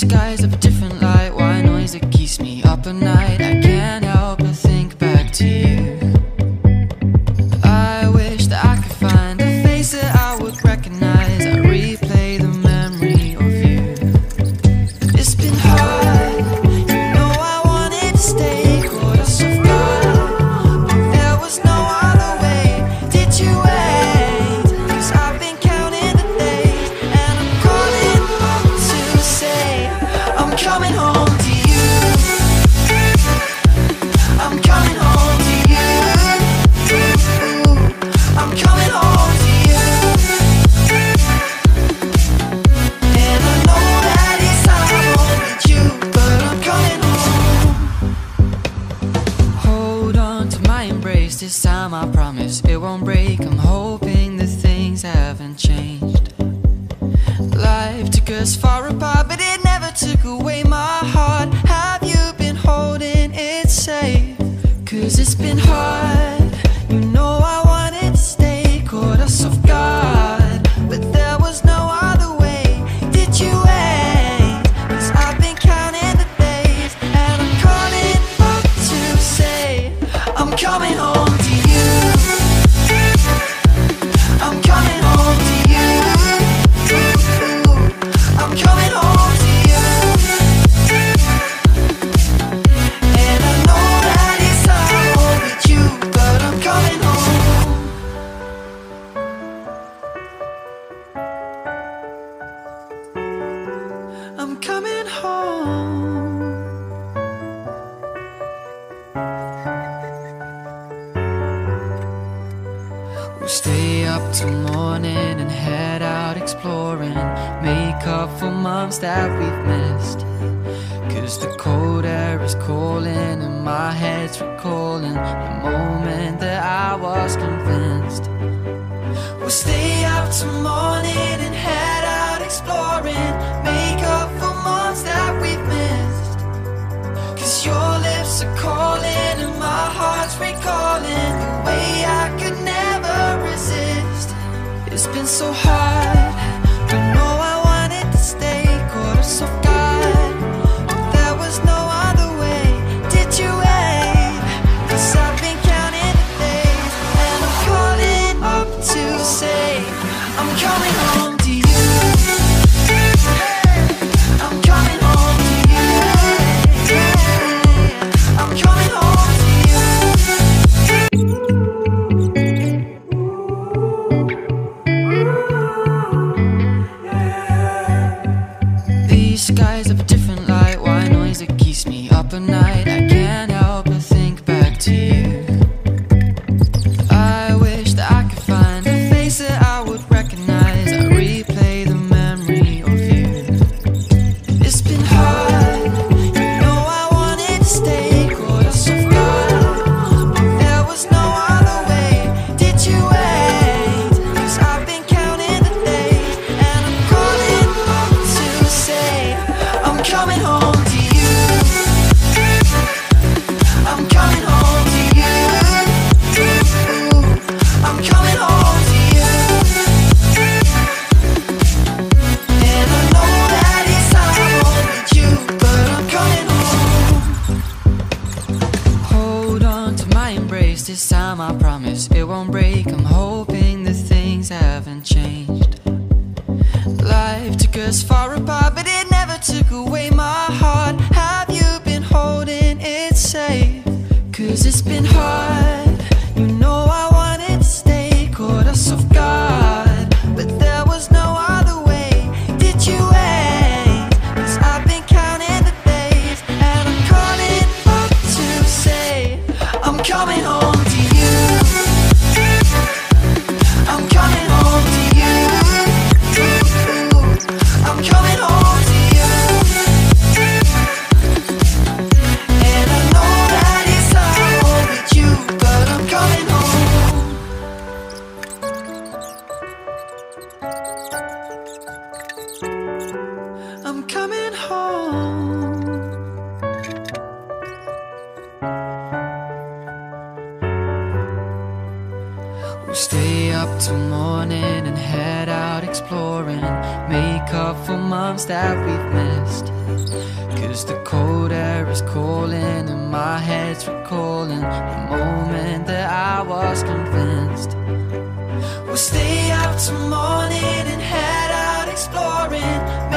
skies of a different light, white noise that keeps me up at night. I can't help but think back to you. I wish that I could find a face that I would recognize. I replay the memory of you. It's been hard, you know I wanted to stay, caught us off guard, but there was no other way. Did you wait? 'Cause I've been counting the days, and I'm calling up to say I'm coming home to you. I'm coming home to you. I'm coming home to you. And I know that it's hard with you, but I'm coming home. Hold on to my embrace, this time I promise it won't break. I'm hoping that things haven't changed. Life took us far apart, but it never took away my heart. Have you been holding it safe? 'Cause it's been hard, you know I wanted to stay, caught us off guard, but there was no other way. Did you wait? 'Cause I've been counting the days, and I'm calling up to say I'm coming home to you. I'm coming home to you. I'm coming home to you. And I know that it's hard with you, but I'm coming home. I'm coming home. We'll stay up till morning and head out exploring, make up for months that we've missed. 'Cause the cold air is calling and my head's recalling the moment that I was convinced. We'll stay up till morning and head out exploring, make up for months that we've missed. 'Cause your lips are calling and my heart's recalling the way I could never resist. It's been so hard, I know I wanted to stay, caught us off guard, but there was no other way. Did you wait? 'Cause I've been counting the days, and I'm calling up to say I'm coming home to you. I'm coming home to you. I'm coming home to you. These skies of a different light, white noise that keeps me up at night. I can't help but think back to you. I wish that I could find a face that I would recognize. I replay the memory of you. It's been hard, you know I wanted to stay, caught us off guard, but there was no other way. Did you wait? 'Cause I've been counting the days, and I'm calling up to say I'm coming home to you. I'm coming home to you. I'm coming home to you. And I know that it's hard with you, but I'm coming home. Hold on to my embrace, this time I promise it won't break. I'm hoping that things haven't changed. Life took us far apart, but it never took away my heart. Have you been holding it safe? 'Cause it's been hard, you know I wanted to stay, caught us off guard, but there was no other way. Did you wait? 'Cause I've been counting the days, and I'm calling up to say I'm coming home to you. I'm coming home to you. I'm coming home to you. And I know that it's hard with you, but I'm coming home. I'm coming home. We'll stay up till morning and head out exploring, make make up for months that we've missed. 'Cause the cold air is calling and my head's recalling the moment that I was convinced. We'll stay up till morning and head out exploring,